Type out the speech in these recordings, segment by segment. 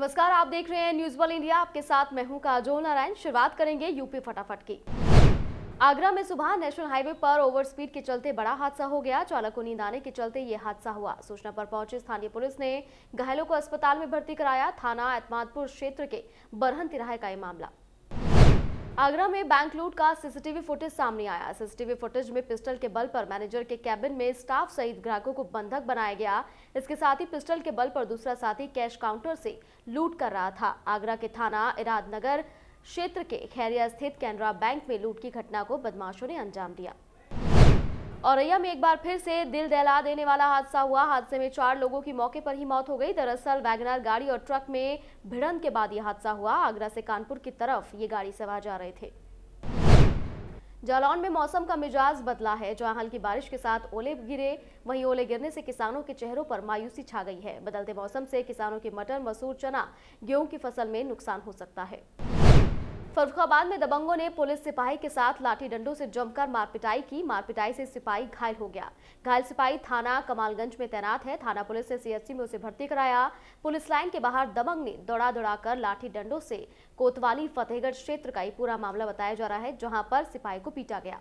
नमस्कार, आप देख रहे हैं न्यूज वर्ल्ड इंडिया। आपके साथ मैं हूं काजोल नारायण। शुरुआत करेंगे यूपी फटाफट की। आगरा में सुबह नेशनल हाईवे पर ओवर स्पीड के चलते बड़ा हादसा हो गया। चालक को नींद आने के चलते ये हादसा हुआ। सूचना पर पहुंची स्थानीय पुलिस ने घायलों को अस्पताल में भर्ती कराया। थाना एतमादपुर क्षेत्र के बरहन तिराहे का ये मामला। आगरा में बैंक लूट का सीसीटीवी फुटेज सामने आया। सीसीटीवी फुटेज में पिस्टल के बल पर मैनेजर के कैबिन में स्टाफ सहित ग्राहकों को बंधक बनाया गया। इसके साथ ही पिस्टल के बल पर दूसरा साथी कैश काउंटर से लूट कर रहा था। आगरा के थाना इरादनगर क्षेत्र के खैरिया स्थित कैनरा बैंक में लूट की घटना को बदमाशों ने अंजाम दिया। औरैया में एक बार फिर से दिल दहला देने वाला हादसा हुआ। हादसे में 4 लोगों की मौके पर ही मौत हो गई। दरअसल वैगनर गाड़ी और ट्रक में भिड़ंत के बाद यह हादसा हुआ। आगरा से कानपुर की तरफ ये गाड़ी सवार जा रहे थे। जालौन में मौसम का मिजाज बदला है। जहां हल्की बारिश के साथ ओले गिरे, वहीं ओले गिरने से किसानों के चेहरों पर मायूसी छा गई है। बदलते मौसम से किसानों की मटर, मसूर, चना, गेहूं की फसल में नुकसान हो सकता है। फर्रुखाबाद में दबंगों ने पुलिस सिपाही के साथ लाठी डंडों से जमकर मारपिटाई की। मारपिटाई से सिपाही घायल हो गया। घायल सिपाही थाना कमालगंज में तैनात है। थाना पुलिस ने सीएचसी में उसे भर्ती कराया। पुलिस लाइन के बाहर दबंग ने दौड़ा कर लाठी डंडों से कोतवाली फतेहगढ़ क्षेत्र का ये पूरा मामला बताया जा रहा है, जहां पर सिपाही को पीटा गया।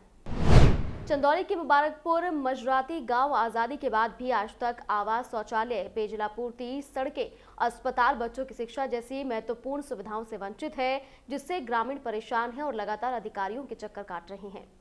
चंदौली के मुबारकपुर मजराती गांव आजादी के बाद भी आज तक आवास, शौचालय, पेयजलापूर्ति, सड़कें, अस्पताल, बच्चों की शिक्षा जैसी महत्वपूर्ण सुविधाओं से वंचित है, जिससे ग्रामीण परेशान हैं और लगातार अधिकारियों के चक्कर काट रहे हैं।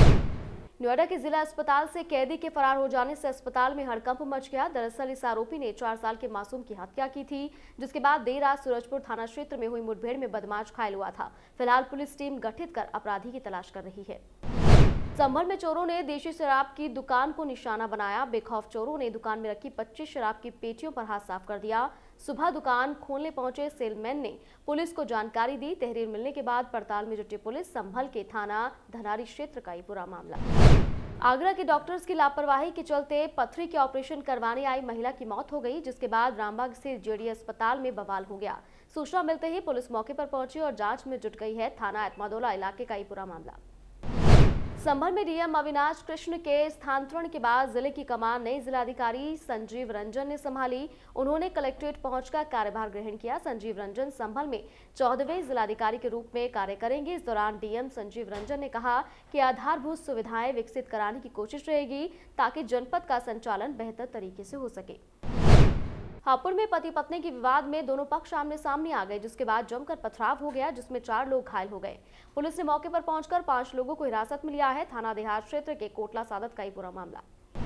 नोएडा के जिला अस्पताल से कैदी के फरार हो जाने से अस्पताल में हड़कंप मच गया। दरअसल इस आरोपी ने 4 साल के मासूम की हत्या की थी, जिसके बाद देर रात सूरजपुर थाना क्षेत्र में हुई मुठभेड़ में बदमाश घायल हुआ था। फिलहाल पुलिस टीम गठित कर अपराधी की तलाश कर रही है। संभल में चोरों ने देशी शराब की दुकान को निशाना बनाया। बेखौफ चोरों ने दुकान में रखी 25 शराब की पेटियों पर हाथ साफ कर दिया। सुबह दुकान खोलने पहुंचे सेलमैन ने पुलिस को जानकारी दी। तहरीर मिलने के बाद पड़ताल में जुटी पुलिस। संभल के थाना धनारी क्षेत्र का ये पूरा मामला। आगरा के डॉक्टर्स की लापरवाही के चलते पथरी के ऑपरेशन करवाने आई महिला की मौत हो गई, जिसके बाद रामबाग स्थित जेडी अस्पताल में बवाल हो गया। सूचना मिलते ही पुलिस मौके पर पहुंची और जांच में जुट गई है। थाना एतमादोला इलाके का ये पूरा मामला। संभल में डीएम अविनाश कृष्ण के स्थानांतरण के बाद जिले की कमान नए जिलाधिकारी संजीव रंजन ने संभाली। उन्होंने कलेक्ट्रेट पहुंचकर कार्यभार ग्रहण किया। संजीव रंजन संभल में 14वें जिलाधिकारी के रूप में कार्य करेंगे। इस दौरान डीएम संजीव रंजन ने कहा कि आधारभूत सुविधाएं विकसित कराने की कोशिश रहेगी, ताकि जनपद का संचालन बेहतर तरीके से हो सके। हापुड़ में पति पत्नी के विवाद में दोनों पक्ष आमने सामने आ गए, जिसके बाद जमकर पथराव हो गया, जिसमें 4 लोग घायल हो गए। पुलिस ने मौके पर पहुंचकर 5 लोगों को हिरासत में लिया है। थाना देहात क्षेत्र के कोटला सादत का ये पूरा मामला।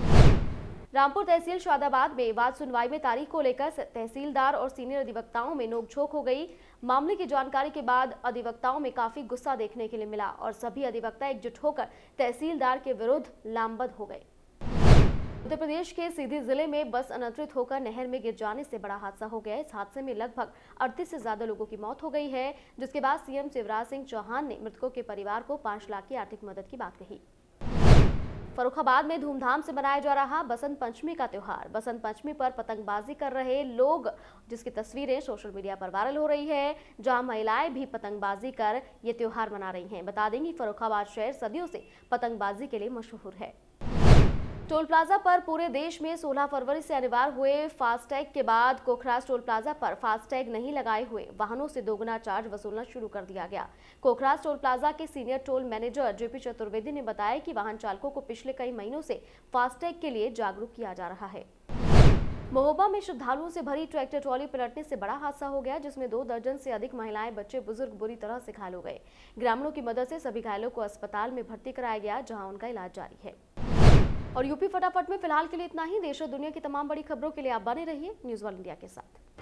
रामपुर तहसील शादाबाद में वाद सुनवाई में तारीख को लेकर तहसीलदार और सीनियर अधिवक्ताओं में नोकझोंक हो गई। मामले की जानकारी के बाद अधिवक्ताओं में काफी गुस्सा देखने के लिए मिला और सभी अधिवक्ता एकजुट होकर तहसीलदार के विरुद्ध लामबंद हो गए। उत्तर प्रदेश के सीधी जिले में बस अनियंत्रित होकर नहर में गिर जाने से बड़ा हादसा हो गया। इस हादसे में लगभग 38 से ज्यादा लोगों की मौत हो गई है, जिसके बाद सीएम शिवराज सिंह चौहान ने मृतकों के परिवार को 5 लाख की आर्थिक मदद की बात कही। फर्रुखाबाद में धूमधाम से मनाया जा रहा बसंत पंचमी का त्योहार। बसंत पंचमी पर पतंगबाजी कर रहे लोग, जिसकी तस्वीरें सोशल मीडिया पर वायरल हो रही है, जहां महिलाएं भी पतंगबाजी कर ये त्योहार मना रही हैं। बता देंगे फर्रुखाबाद शहर सदियों से पतंगबाजी के लिए मशहूर है। टोल प्लाजा पर पूरे देश में 16 फरवरी से अनिवार्य हुए फास्टैग के बाद कोखराज टोल प्लाजा पर फास्टैग नहीं लगाए हुए वाहनों से दोगुना चार्ज वसूलना शुरू कर दिया गया। कोखराज टोल प्लाजा के senior toll manager JP Chaturvedi ने बताया कि वाहन चालकों को पिछले कई महीनों से फास्टैग के लिए जागरूक किया जा रहा है। महोबा में श्रद्धालुओं से भरी ट्रैक्टर ट्रॉली पलटने से बड़ा हादसा हो गया, जिसमें 2 दर्जन से अधिक महिलाएं, बच्चे, बुजुर्ग बुरी तरह से घायल हो गए। ग्रामीणों की मदद से सभी घायलों को अस्पताल में भर्ती कराया गया, जहां उनका इलाज जारी है। और यूपी फटाफट में फिलहाल के लिए इतना ही। देश और दुनिया की तमाम बड़ी खबरों के लिए आप बने रहिए न्यूज वर्ल्ड इंडिया के साथ।